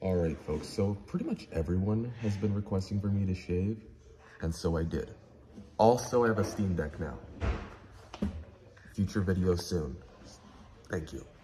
All right, folks, so pretty much everyone has been requesting for me to shave, and so I did. Also, I have a Steam Deck now. Future video soon. Thank you.